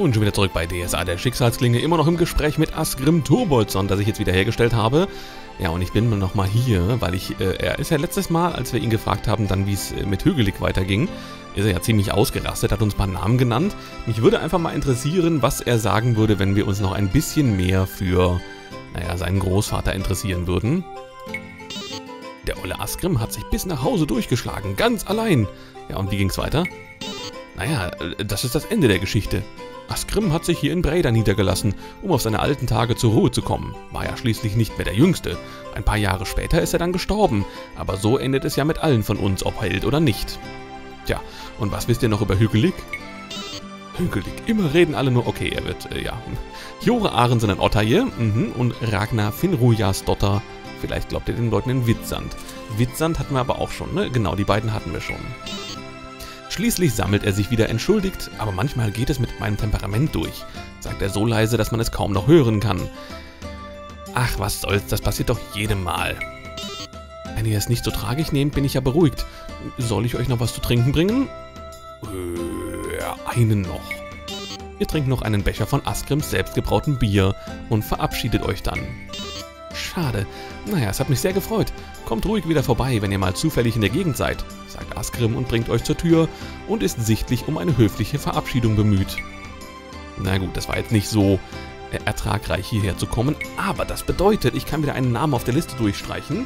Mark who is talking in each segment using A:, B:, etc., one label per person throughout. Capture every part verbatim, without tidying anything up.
A: Und schon wieder zurück bei D S A, der Schicksalsklinge, immer noch im Gespräch mit Asgrim Turbolzon, das ich jetzt wieder hergestellt habe. Ja, und ich bin noch mal hier, weil ich, äh, er ist ja letztes Mal, als wir ihn gefragt haben, dann wie es äh, mit Hügelig weiterging, ist er ja ziemlich ausgerastet, hat uns ein paar Namen genannt. Mich würde einfach mal interessieren, was er sagen würde, wenn wir uns noch ein bisschen mehr für, naja, seinen Großvater interessieren würden. Der olle Asgrim hat sich bis nach Hause durchgeschlagen, ganz allein. Ja, und wie ging's weiter? Naja, das ist das Ende der Geschichte. Asgrim hat sich hier in Breda niedergelassen, um auf seine alten Tage zur Ruhe zu kommen. War ja schließlich nicht mehr der Jüngste. Ein paar Jahre später ist er dann gestorben. Aber so endet es ja mit allen von uns, ob Held oder nicht. Tja, und was wisst ihr noch über Hügelig? Hügelig, immer reden alle nur, okay, er wird, äh, ja. Jore Arensen in Ottaje mhm, und Ragnar Finnrujas Dotter. Vielleicht glaubt ihr den Leuten in Witzand. Witzand hatten wir aber auch schon, ne? Genau, die beiden hatten wir schon. Schließlich sammelt er sich wieder entschuldigt, aber manchmal geht es mit meinem Temperament durch, sagt er so leise, dass man es kaum noch hören kann. Ach, was soll's, das passiert doch jedem Mal. Wenn ihr es nicht so tragisch nehmt, bin ich ja beruhigt. Soll ich euch noch was zu trinken bringen? Äh, ja, einen noch. Ihr trinkt noch einen Becher von Asgrims selbstgebrautem Bier und verabschiedet euch dann. Schade. Naja, es hat mich sehr gefreut. Kommt ruhig wieder vorbei, wenn ihr mal zufällig in der Gegend seid, sagt Asgrim und bringt euch zur Tür und ist sichtlich um eine höfliche Verabschiedung bemüht. Na gut, das war jetzt nicht so äh, ertragreich hierher zu kommen, aber das bedeutet, ich kann wieder einen Namen auf der Liste durchstreichen.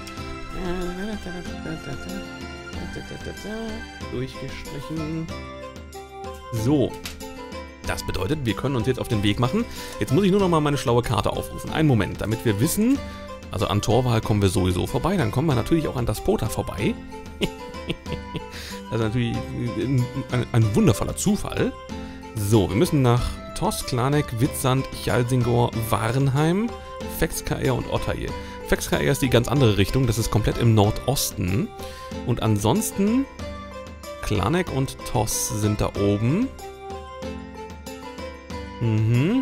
A: Durchgestrichen. So. Das bedeutet, wir können uns jetzt auf den Weg machen. Jetzt muss ich nur noch mal meine schlaue Karte aufrufen. Einen Moment, damit wir wissen, also an Torwal kommen wir sowieso vorbei, dann kommen wir natürlich auch an das Pota vorbei. Das ist natürlich ein, ein, ein wundervoller Zufall. So, wir müssen nach Tos, Klanek, Witzand, Hjalsingor, Varnheim, Fexkaer und Ottaje. Fexkaer ist die ganz andere Richtung, das ist komplett im Nordosten. Und ansonsten, Klanek und Tos sind da oben. Mhm.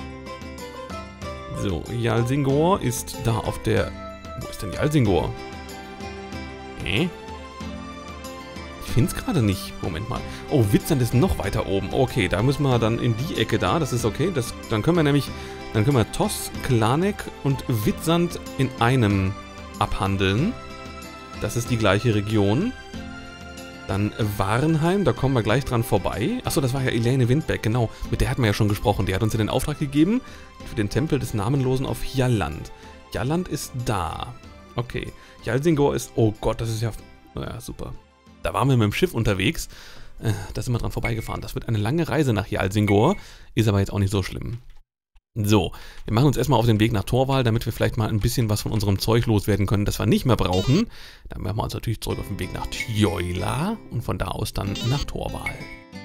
A: So, Hjalsingor ist da auf der... Wo ist denn Hjalsingor? Hä? Ich finde es gerade nicht. Moment mal. Oh, Witzand ist noch weiter oben. Okay, da müssen wir dann in die Ecke da. Das ist okay. Das, dann können wir nämlich... Dann können wir Tos, Klanek und Witzand in einem abhandeln. Das ist die gleiche Region. Dann Varnheim, da kommen wir gleich dran vorbei. Achso, das war ja Elaine Windberg, genau. Mit der hatten wir ja schon gesprochen. Die hat uns ja den Auftrag gegeben für den Tempel des Namenlosen auf Hjalland. Hjalland ist da. Okay. Hjalsingor ist... Oh Gott, das ist ja... Naja, super. Da waren wir mit dem Schiff unterwegs. Äh, da sind wir dran vorbeigefahren. Das wird eine lange Reise nach Hjalsingor. Ist aber jetzt auch nicht so schlimm. So, wir machen uns erstmal auf den Weg nach Torwal, damit wir vielleicht mal ein bisschen was von unserem Zeug loswerden können, das wir nicht mehr brauchen. Dann machen wir uns natürlich zurück auf den Weg nach Thjoila und von da aus dann nach Torwal.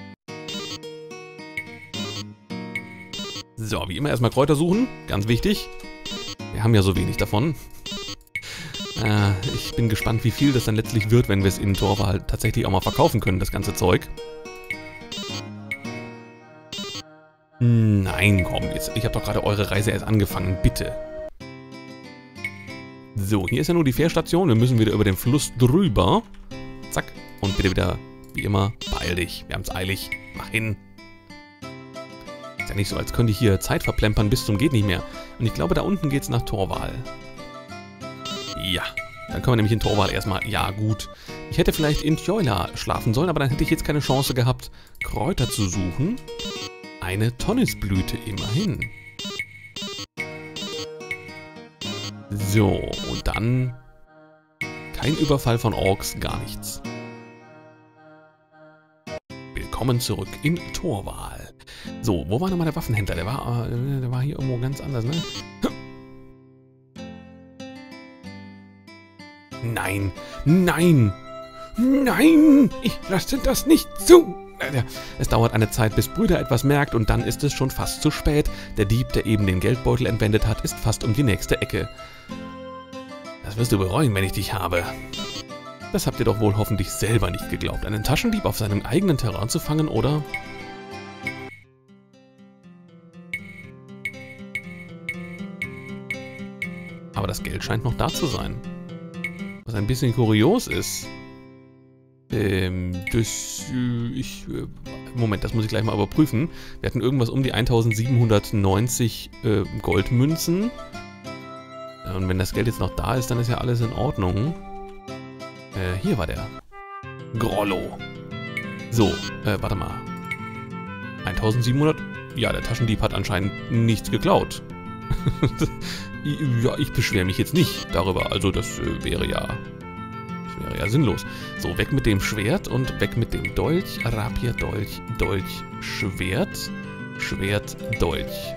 A: So, wie immer erstmal Kräuter suchen, ganz wichtig. Wir haben ja so wenig davon. Äh, ich bin gespannt, wie viel das dann letztlich wird, wenn wir es in Torwal tatsächlich auch mal verkaufen können, das ganze Zeug. Nein, komm, jetzt, ich habe doch gerade eure Reise erst angefangen, bitte. So, hier ist ja nur die Fährstation, wir müssen wieder über den Fluss drüber. Zack, und bitte wieder, wie immer, beeil dich, wir haben es eilig, mach hin. Ist ja nicht so, als könnte ich hier Zeit verplempern bis zum geht nicht mehr. Und ich glaube, da unten geht's nach Torwal. Ja, dann können wir nämlich in Torwal erstmal, ja gut. Ich hätte vielleicht in Thjoila schlafen sollen, aber dann hätte ich jetzt keine Chance gehabt, Kräuter zu suchen. Eine Tonnisblüte immerhin. So, und dann kein Überfall von Orks, gar nichts. Willkommen zurück in Torwal. So, wo war nochmal der Waffenhändler? Der war, äh, der war hier irgendwo ganz anders, ne? Nein, nein, nein, ich lasse das nicht zu. Es dauert eine Zeit, bis Brüder etwas merkt und dann ist es schon fast zu spät. Der Dieb, der eben den Geldbeutel entwendet hat, ist fast um die nächste Ecke. Das wirst du bereuen, wenn ich dich habe. Das habt ihr doch wohl hoffentlich selber nicht geglaubt, einen Taschendieb auf seinem eigenen Terrain zu fangen, oder? Aber das Geld scheint noch da zu sein. Was ein bisschen kurios ist. Ähm, das, äh, ich, äh, Moment, das muss ich gleich mal überprüfen. Wir hatten irgendwas um die eintausendsiebenhundertneunzig äh, Goldmünzen. Und wenn das Geld jetzt noch da ist, dann ist ja alles in Ordnung. Äh, hier war der. Grollo. So, äh, warte mal. eintausendsiebenhundert? Ja, der Taschendieb hat anscheinend nichts geklaut. Ja, ich beschwere mich jetzt nicht darüber. Also das äh, wäre ja... Das wäre ja sinnlos. So, weg mit dem Schwert und weg mit dem Dolch. Rapier, Dolch, Dolch, Schwert. Schwert, Dolch.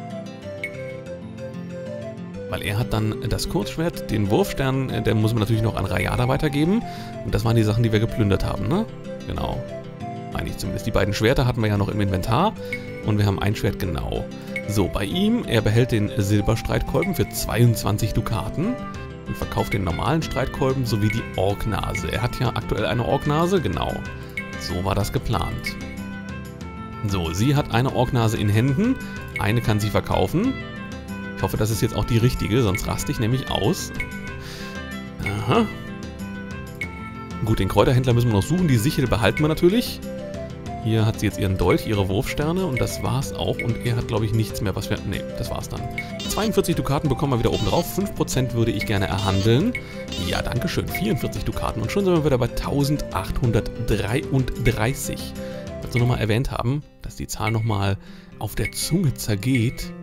A: Weil er hat dann das Kurzschwert, den Wurfstern, äh, den muss man natürlich noch an Rayada weitergeben. Und das waren die Sachen, die wir geplündert haben, ne? Genau. Eigentlich zumindest. Die beiden Schwerter hatten wir ja noch im Inventar. Und wir haben ein Schwert, genau. So, bei ihm, er behält den Silberstreitkolben für zweiundzwanzig Dukaten und verkauft den normalen Streitkolben sowie die Orknase. Er hat ja aktuell eine Orknase, genau. So war das geplant. So, sie hat eine Orknase in Händen, eine kann sie verkaufen. Ich hoffe, das ist jetzt auch die richtige, sonst raste ich nämlich aus. Aha. Gut, den Kräuterhändler müssen wir noch suchen, die Sichel behalten wir natürlich. Hier hat sie jetzt ihren Dolch, ihre Wurfsterne und das war's auch. Und er hat, glaube ich, nichts mehr, was wir... Ne, das war's dann. zweiundvierzig Dukaten bekommen wir wieder oben drauf. fünf Prozent würde ich gerne erhandeln. Ja, danke schön. vierundvierzig Dukaten. Und schon sind wir wieder bei eintausendachthundertdreiunddreißig. Ich wollte nur nochmal erwähnt haben, dass die Zahl nochmal auf der Zunge zergeht.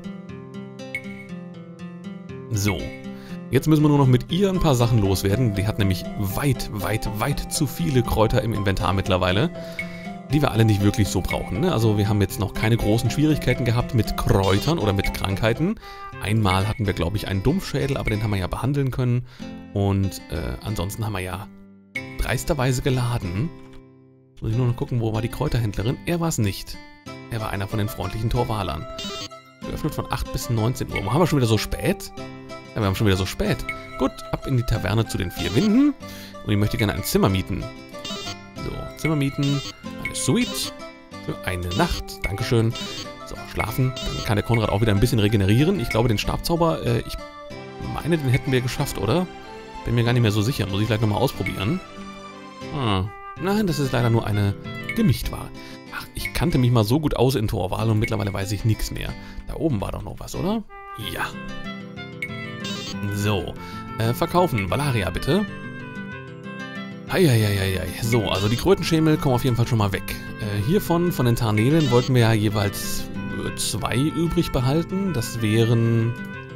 A: So. Jetzt müssen wir nur noch mit ihr ein paar Sachen loswerden. Die hat nämlich weit, weit, weit zu viele Kräuter im Inventar mittlerweile, die wir alle nicht wirklich so brauchen. Ne? Also wir haben jetzt noch keine großen Schwierigkeiten gehabt mit Kräutern oder mit Krankheiten. Einmal hatten wir, glaube ich, einen Dumpfschädel, aber den haben wir ja behandeln können. Und äh, ansonsten haben wir ja dreisterweise geladen. Jetzt muss ich nur noch gucken, wo war die Kräuterhändlerin? Er war es nicht. Er war einer von den freundlichen Torwalern. Geöffnet von acht bis neunzehn Uhr. Warum haben wir schon wieder so spät? Ja, wir haben schon wieder so spät. Gut, ab in die Taverne zu den vier Winden. Und ich möchte gerne ein Zimmer mieten. So, Zimmer mieten. Eine Suite für eine Nacht. Dankeschön. So, schlafen. Dann kann der Konrad auch wieder ein bisschen regenerieren. Ich glaube, den Stabzauber, äh, ich meine, den hätten wir geschafft, oder? Bin mir gar nicht mehr so sicher. Muss ich gleich nochmal ausprobieren. Ah, nein, das ist leider nur eine Gemischtware. Ach, ich kannte mich mal so gut aus in Torwal und mittlerweile weiß ich nichts mehr. Da oben war doch noch was, oder? Ja. So, äh, verkaufen. Valaria, bitte. Heieieiei. So, also die Krötenschemel kommen auf jeden Fall schon mal weg. Äh, hiervon, von den Tarnelen, wollten wir ja jeweils äh, zwei übrig behalten. Das wären...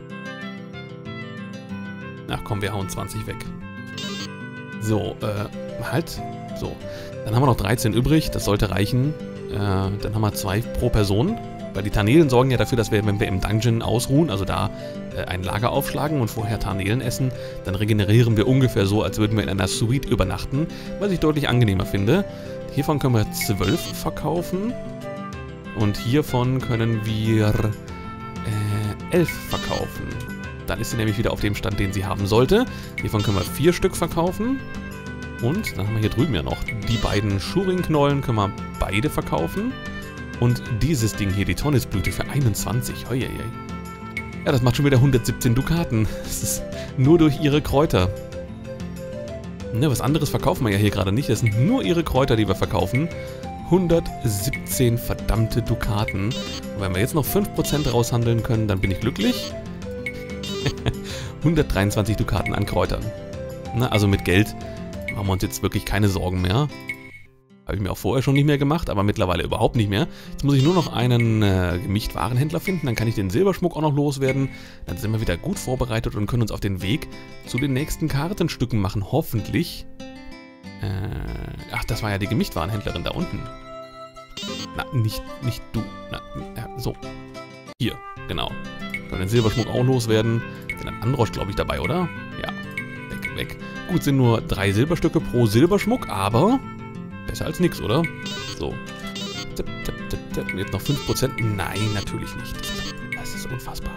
A: Ach komm, wir hauen zwanzig weg. So, äh, halt. So, dann haben wir noch dreizehn übrig. Das sollte reichen. Äh, dann haben wir zwei pro Person. Weil die Tarnelen sorgen ja dafür, dass wir, wenn wir im Dungeon ausruhen, also da äh, ein Lager aufschlagen und vorher Tarnelen essen, dann regenerieren wir ungefähr so, als würden wir in einer Suite übernachten, was ich deutlich angenehmer finde. Hiervon können wir zwölf verkaufen und hiervon können wir äh, elf verkaufen. Dann ist sie nämlich wieder auf dem Stand, den sie haben sollte. Hiervon können wir vier Stück verkaufen. Und dann haben wir hier drüben ja noch die beiden Schuringknollen, können wir beide verkaufen. Und dieses Ding hier, die Tonnisblüte für einundzwanzig. Hoi, hoi, hoi. Ja, das macht schon wieder hundertsiebzehn Dukaten. Das ist nur durch ihre Kräuter. Ne, was anderes verkaufen wir ja hier gerade nicht. Das sind nur ihre Kräuter, die wir verkaufen. hundertsiebzehn verdammte Dukaten. Und wenn wir jetzt noch fünf Prozent raushandeln können, dann bin ich glücklich. hundertdreiundzwanzig Dukaten an Kräutern. Na, also mit Geld machen wir uns jetzt wirklich keine Sorgen mehr. Habe ich mir auch vorher schon nicht mehr gemacht, aber mittlerweile überhaupt nicht mehr. Jetzt muss ich nur noch einen äh, Gemischtwarenhändler finden, dann kann ich den Silberschmuck auch noch loswerden. Dann sind wir wieder gut vorbereitet und können uns auf den Weg zu den nächsten Kartenstücken machen, hoffentlich. Äh, ach, das war ja die Gemischtwarenhändlerin da unten. Na, nicht, nicht du. Na, ja, so. Hier, genau. Können den Silberschmuck auch loswerden. Sind ein Androsch, glaube ich, dabei, oder? Ja. Weg, weg. Gut, sind nur drei Silberstücke pro Silberschmuck, aber... besser als nix, oder? So. Tipp, tipp, tipp, tipp. Jetzt noch fünf Prozent. Nein, natürlich nicht. Das ist unfassbar.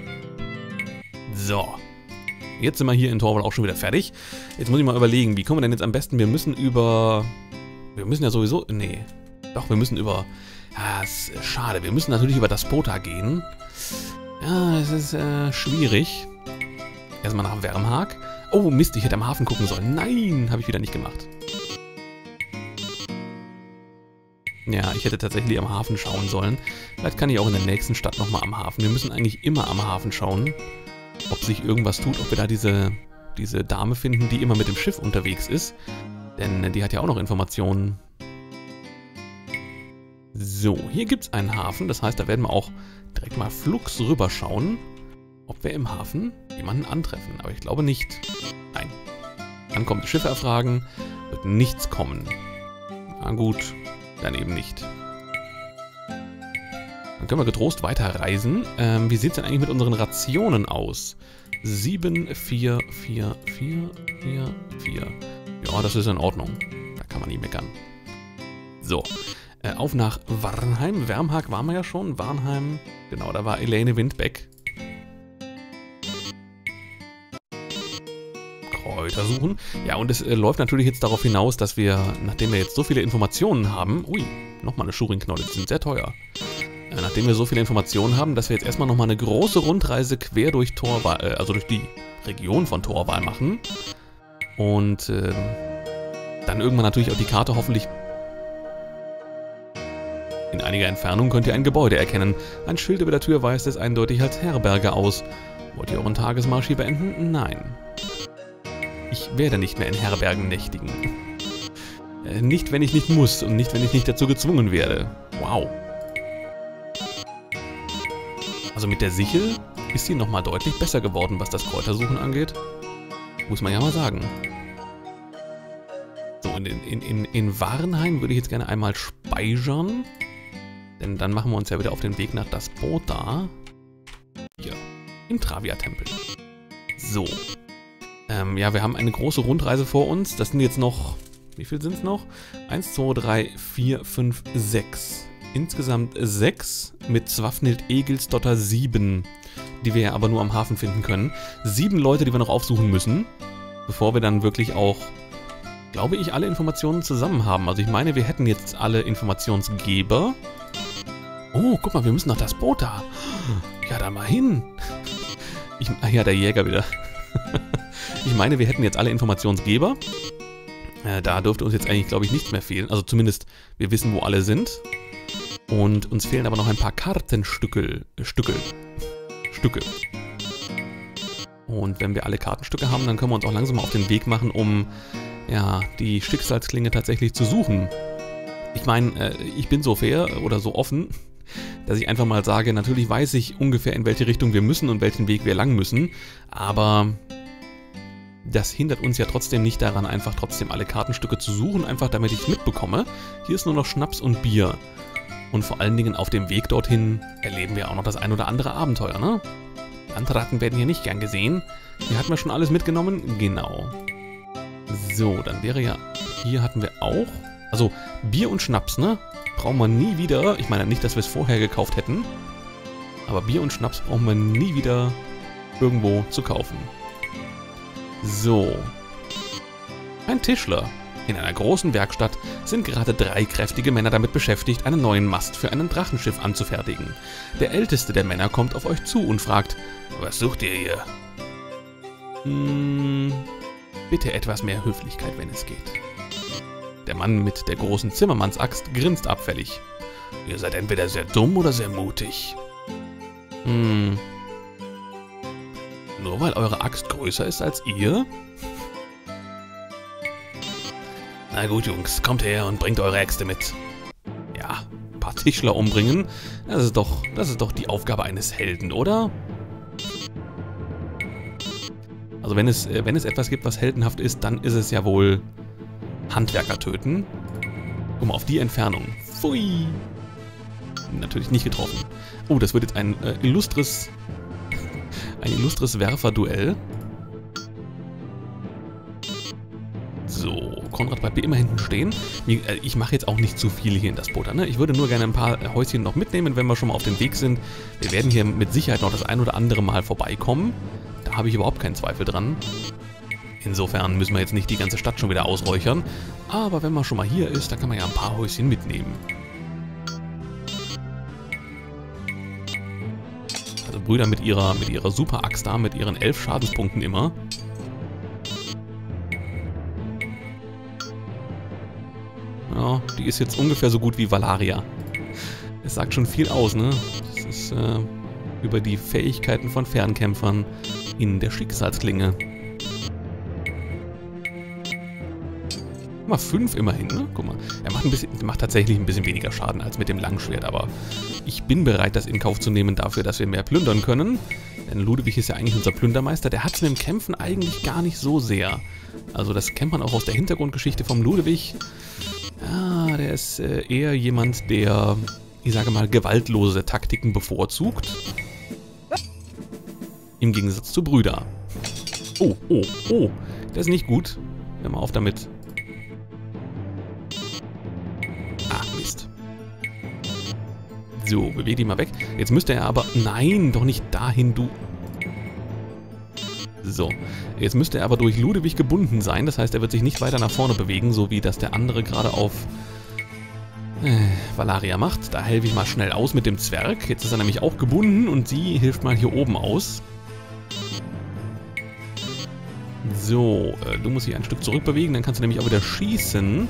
A: So. Jetzt sind wir hier in Torwal auch schon wieder fertig. Jetzt muss ich mal überlegen, wie kommen wir denn jetzt am besten? Wir müssen über... Wir müssen ja sowieso... Nee. Doch, wir müssen über... Ja, ist schade. Wir müssen natürlich über das Pota gehen. Ja, es ist äh, schwierig. Erstmal nach Wärmhag. Oh, Mist, ich hätte am Hafen gucken sollen. Nein, habe ich wieder nicht gemacht. Ja, ich hätte tatsächlich am Hafen schauen sollen. Vielleicht kann ich auch in der nächsten Stadt nochmal am Hafen. Wir müssen eigentlich immer am Hafen schauen, ob sich irgendwas tut, ob wir da diese, diese Dame finden, die immer mit dem Schiff unterwegs ist. Denn die hat ja auch noch Informationen. So, hier gibt es einen Hafen. Das heißt, da werden wir auch direkt mal flugs rüberschauen, ob wir im Hafen jemanden antreffen. Aber ich glaube nicht. Nein. Dann kommt die Schiffe erfragen. Wird nichts kommen. Na gut. Dann eben nicht. Dann können wir getrost weiterreisen. Ähm, wie sieht es denn eigentlich mit unseren Rationen aus? sieben, vier, vier, vier, vier, vier. Ja, das ist in Ordnung. Da kann man nie meckern. So, äh, auf nach Varnheim. Wärmhag waren wir ja schon. Varnheim, genau, da war Elaine Windbeck. Kräuter suchen. Ja, und es äh, läuft natürlich jetzt darauf hinaus, dass wir, nachdem wir jetzt so viele Informationen haben, ui, nochmal eine Schuring-Knolle, die sind sehr teuer. Äh, nachdem wir so viele Informationen haben, dass wir jetzt erstmal nochmal eine große Rundreise quer durch Torwal, äh, also durch die Region von Torwal machen. Und äh, dann irgendwann natürlich auch die Karte hoffentlich. In einiger Entfernung könnt ihr ein Gebäude erkennen. Ein Schild über der Tür weist es eindeutig als Herberge aus. Wollt ihr euren Tagesmarsch hier beenden? Nein. Ich werde nicht mehr in Herbergen nächtigen. Äh, nicht, wenn ich nicht muss und nicht, wenn ich nicht dazu gezwungen werde. Wow. Also mit der Sichel ist sie nochmal deutlich besser geworden, was das Kräutersuchen angeht. Muss man ja mal sagen. So, in, in, in, in Varnheim würde ich jetzt gerne einmal speichern. Denn dann machen wir uns ja wieder auf den Weg nach das Boot da. Hier, im Travia-Tempel. So. Ähm, ja, wir haben eine große Rundreise vor uns. Das sind jetzt noch, wie viel sind es noch? eins, zwei, drei, vier, fünf, sechs. Insgesamt sechs mit Swafnild Egilsdotter sieben, die wir ja aber nur am Hafen finden können. Sieben Leute, die wir noch aufsuchen müssen, bevor wir dann wirklich auch, glaube ich, alle Informationen zusammen haben. Also ich meine, wir hätten jetzt alle Informationsgeber. Oh, guck mal, wir müssen nach das Boot da. Ja, da mal hin. Ich, ach ja, der Jäger wieder. Ich meine, wir hätten jetzt alle Informationsgeber. Äh, da dürfte uns jetzt eigentlich, glaube ich, nichts mehr fehlen. Also zumindest, wir wissen, wo alle sind. Und uns fehlen aber noch ein paar Kartenstücke. Äh, Stücke. Stücke. Und wenn wir alle Kartenstücke haben, dann können wir uns auch langsam auf den Weg machen, um ja, die Schicksalsklinge tatsächlich zu suchen. Ich meine, äh, ich bin so fair oder so offen, dass ich einfach mal sage, natürlich weiß ich ungefähr, in welche Richtung wir müssen und welchen Weg wir lang müssen, aber das hindert uns ja trotzdem nicht daran, einfach trotzdem alle Kartenstücke zu suchen, einfach damit ich es mitbekomme. Hier ist nur noch Schnaps und Bier. Und vor allen Dingen auf dem Weg dorthin erleben wir auch noch das ein oder andere Abenteuer, ne? Landratten werden hier nicht gern gesehen. Hier hatten wir schon alles mitgenommen. Genau. So, dann wäre ja... Hier hatten wir auch... Also, Bier und Schnaps, ne? Brauchen wir nie wieder. Ich meine nicht, dass wir es vorher gekauft hätten. Aber Bier und Schnaps brauchen wir nie wieder irgendwo zu kaufen. So. Ein Tischler. In einer großen Werkstatt sind gerade drei kräftige Männer damit beschäftigt, einen neuen Mast für ein Drachenschiff anzufertigen. Der älteste der Männer kommt auf euch zu und fragt, was sucht ihr hier? Hm, bitte etwas mehr Höflichkeit, wenn es geht. Der Mann mit der großen Zimmermannsaxt grinst abfällig. Ihr seid entweder sehr dumm oder sehr mutig. Hm. Nur weil eure Axt größer ist als ihr? Na gut, Jungs, kommt her und bringt eure Äxte mit. Ja, ein paar Tischler umbringen, das ist doch, das ist doch die Aufgabe eines Helden, oder? Also wenn es, wenn es etwas gibt, was heldenhaft ist, dann ist es ja wohl Handwerker töten. Guck mal, auf die Entfernung. Pfui! Natürlich nicht getroffen. Oh, das wird jetzt ein äh, illustres, ein illustres Werferduell. So, Konrad bleibt wie immer hinten stehen. Ich mache jetzt auch nicht zu viel hier in das Boot. Ne? Ich würde nur gerne ein paar Häuschen noch mitnehmen, wenn wir schon mal auf dem Weg sind. Wir werden hier mit Sicherheit noch das ein oder andere Mal vorbeikommen. Da habe ich überhaupt keinen Zweifel dran. Insofern müssen wir jetzt nicht die ganze Stadt schon wieder ausräuchern. Aber wenn man schon mal hier ist, dann kann man ja ein paar Häuschen mitnehmen. Also Brüder mit ihrer, mit ihrer Super-Axt da, mit ihren elf Schadenspunkten immer. Ja, die ist jetzt ungefähr so gut wie Valaria. Es sagt schon viel aus, ne? Das ist äh, über die Fähigkeiten von Fernkämpfern in der Schicksalsklinge. Mal fünf immerhin, ne? Guck mal. Er macht, ein bisschen, macht tatsächlich ein bisschen weniger Schaden als mit dem Langschwert, aber ich bin bereit, das in Kauf zu nehmen dafür, dass wir mehr plündern können. Denn Ludwig ist ja eigentlich unser Plündermeister. Der hat es mit dem Kämpfen eigentlich gar nicht so sehr. Also das kennt man auch aus der Hintergrundgeschichte vom Ludwig. Ja, der ist äh, eher jemand, der, ich sage mal, gewaltlose Taktiken bevorzugt. Im Gegensatz zu Brüder. Oh, oh, oh. Der ist nicht gut. Hör mal auf damit. So, bewege die mal weg. Jetzt müsste er aber... Nein, doch nicht dahin, du... So, jetzt müsste er aber durch Ludwig gebunden sein. Das heißt, er wird sich nicht weiter nach vorne bewegen, so wie das der andere gerade auf äh, Valaria macht. Da helfe ich mal schnell aus mit dem Zwerg. Jetzt ist er nämlich auch gebunden und sie hilft mal hier oben aus. So, äh, du musst dich ein Stück zurückbewegen, dann kannst du nämlich auch wieder schießen.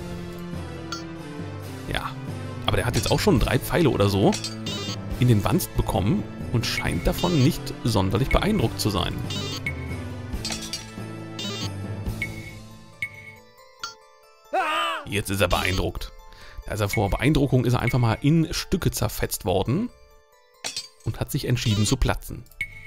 A: Ja. Aber der hat jetzt auch schon drei Pfeile oder so in den Wanst bekommen und scheint davon nicht sonderlich beeindruckt zu sein. Jetzt ist er beeindruckt. Da ist er vor Beeindruckung, ist er einfach mal in Stücke zerfetzt worden und hat sich entschieden zu platzen.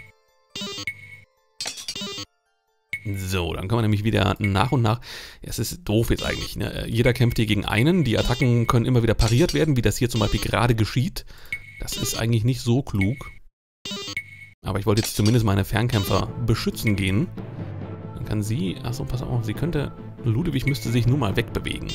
A: So, dann können wir nämlich wieder nach und nach... Ja, es ist doof jetzt eigentlich, ne? Jeder kämpft hier gegen einen. Die Attacken können immer wieder pariert werden, wie das hier zum Beispiel gerade geschieht. Das ist eigentlich nicht so klug. Aber ich wollte jetzt zumindest meine Fernkämpfer beschützen gehen. Dann kann sie... Achso, pass auf, sie könnte... Ludwig müsste sich nur mal wegbewegen.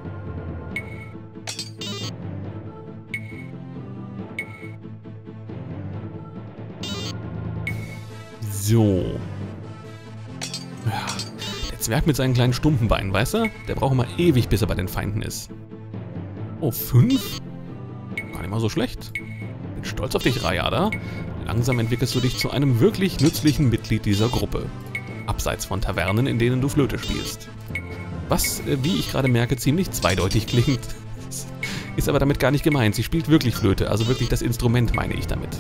A: So... Ja, der Zwerg mit seinen kleinen stumpen Beinen, weißt du? Der braucht immer ewig, bis er bei den Feinden ist. Oh, fünf? Gar nicht mal so schlecht. Bin stolz auf dich, Rayada. Langsam entwickelst du dich zu einem wirklich nützlichen Mitglied dieser Gruppe. Abseits von Tavernen, in denen du Flöte spielst. Was, wie ich gerade merke, ziemlich zweideutig klingt. Ist aber damit gar nicht gemeint. Sie spielt wirklich Flöte, also wirklich das Instrument meine ich damit.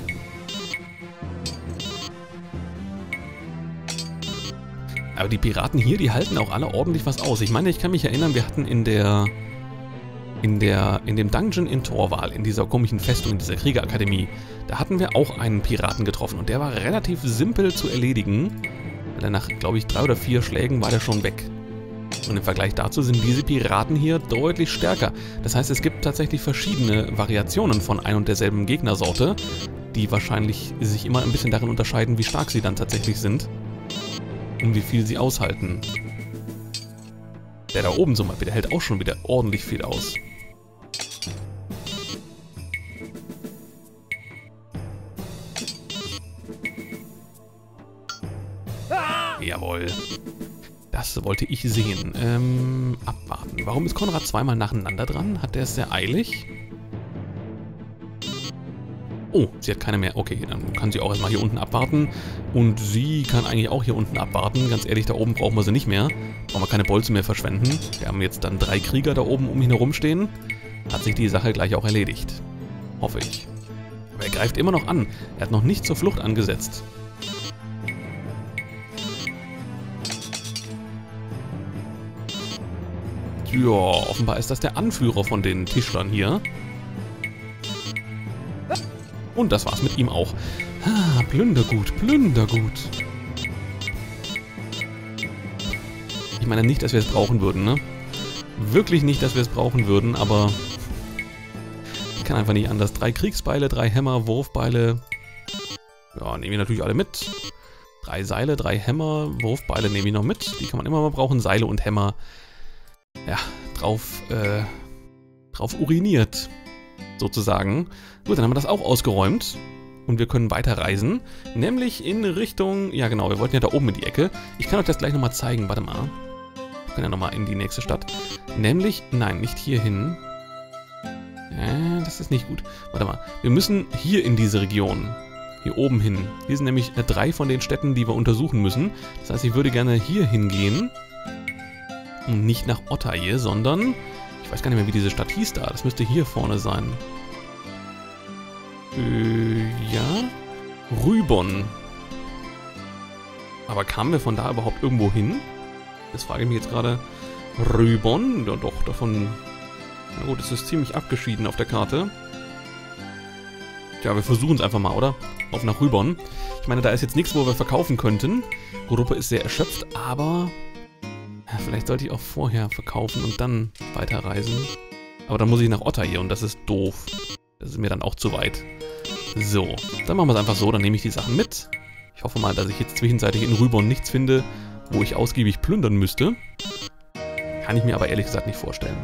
A: Aber die Piraten hier, die halten auch alle ordentlich was aus. Ich meine, ich kann mich erinnern, wir hatten in der... In der... In dem Dungeon in Torwall, in dieser komischen Festung, in dieser Kriegerakademie, da hatten wir auch einen Piraten getroffen. Und der war relativ simpel zu erledigen. Weil nach, glaube ich, drei oder vier Schlägen war der schon weg. Und im Vergleich dazu sind diese Piraten hier deutlich stärker. Das heißt, es gibt tatsächlich verschiedene Variationen von ein und derselben Gegnersorte, die wahrscheinlich sich immer ein bisschen darin unterscheiden, wie stark sie dann tatsächlich sind. Und wie viel sie aushalten. Der da oben zum Beispiel, der hält auch schon wieder ordentlich viel aus. Jawohl. Das wollte ich sehen. Ähm, abwarten. Warum ist Konrad zweimal nacheinander dran? Hat der es sehr eilig? Oh, sie hat keine mehr. Okay, dann kann sie auch erstmal hier unten abwarten. Und sie kann eigentlich auch hier unten abwarten. Ganz ehrlich, da oben brauchen wir sie nicht mehr. Brauchen wir keine Bolzen mehr verschwenden. Wir haben jetzt dann drei Krieger da oben um ihn herum stehen. Hat sich die Sache gleich auch erledigt. Hoffe ich. Aber er greift immer noch an. Er hat noch nicht zur Flucht angesetzt. Ja, offenbar ist das der Anführer von den Tischlern hier. Und das war's mit ihm auch. Ah, Plündergut, Plündergut. Ich meine nicht, dass wir es brauchen würden, ne? Wirklich nicht, dass wir es brauchen würden, aber... Ich kann einfach nicht anders. Drei Kriegsbeile, drei Hämmer, Wurfbeile. Ja, nehme ich natürlich alle mit. Drei Seile, drei Hämmer, Wurfbeile nehme ich noch mit. Die kann man immer mal brauchen. Seile und Hämmer. Ja, drauf, äh, drauf uriniert. Sozusagen. Gut, dann haben wir das auch ausgeräumt. Und wir können weiterreisen. Nämlich in Richtung... Ja genau, wir wollten ja da oben in die Ecke. Ich kann euch das gleich nochmal zeigen. Warte mal. Wir können ja nochmal in die nächste Stadt. Nämlich... Nein, nicht hier hin. Äh, das ist nicht gut. Warte mal. Wir müssen hier in diese Region. Hier oben hin. Hier sind nämlich äh, drei von den Städten, die wir untersuchen müssen. Das heißt, ich würde gerne hier hingehen. Und nicht nach Ottaie, sondern... Ich weiß gar nicht mehr, wie diese Stadt hieß da. Das müsste hier vorne sein. Äh, ja. Rübon. Aber kamen wir von da überhaupt irgendwo hin? Das frage ich mich jetzt gerade. Rübon? Ja doch, davon... Na gut, es ist ziemlich abgeschieden auf der Karte. Ja, wir versuchen es einfach mal, oder? Auf nach Rübon. Ich meine, da ist jetzt nichts, wo wir verkaufen könnten. Europa ist sehr erschöpft, aber... Ja, vielleicht sollte ich auch vorher verkaufen und dann weiterreisen. Aber dann muss ich nach Ottair und das ist doof. Das ist mir dann auch zu weit. So, dann machen wir es einfach so, dann nehme ich die Sachen mit. Ich hoffe mal, dass ich jetzt zwischenzeitlich in Rübon nichts finde, wo ich ausgiebig plündern müsste. Kann ich mir aber ehrlich gesagt nicht vorstellen.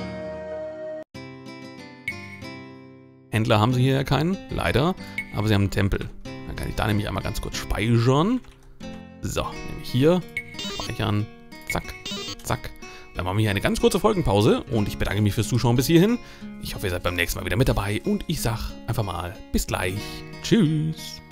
A: Händler haben sie hier ja keinen, leider, aber sie haben einen Tempel. Dann kann ich da nämlich einmal ganz kurz speichern. So, nämlich hier, speichern, zack, zack. Dann machen wir hier eine ganz kurze Folgenpause und ich bedanke mich fürs Zuschauen bis hierhin. Ich hoffe, ihr seid beim nächsten Mal wieder mit dabei und ich sag einfach mal bis gleich. Tschüss.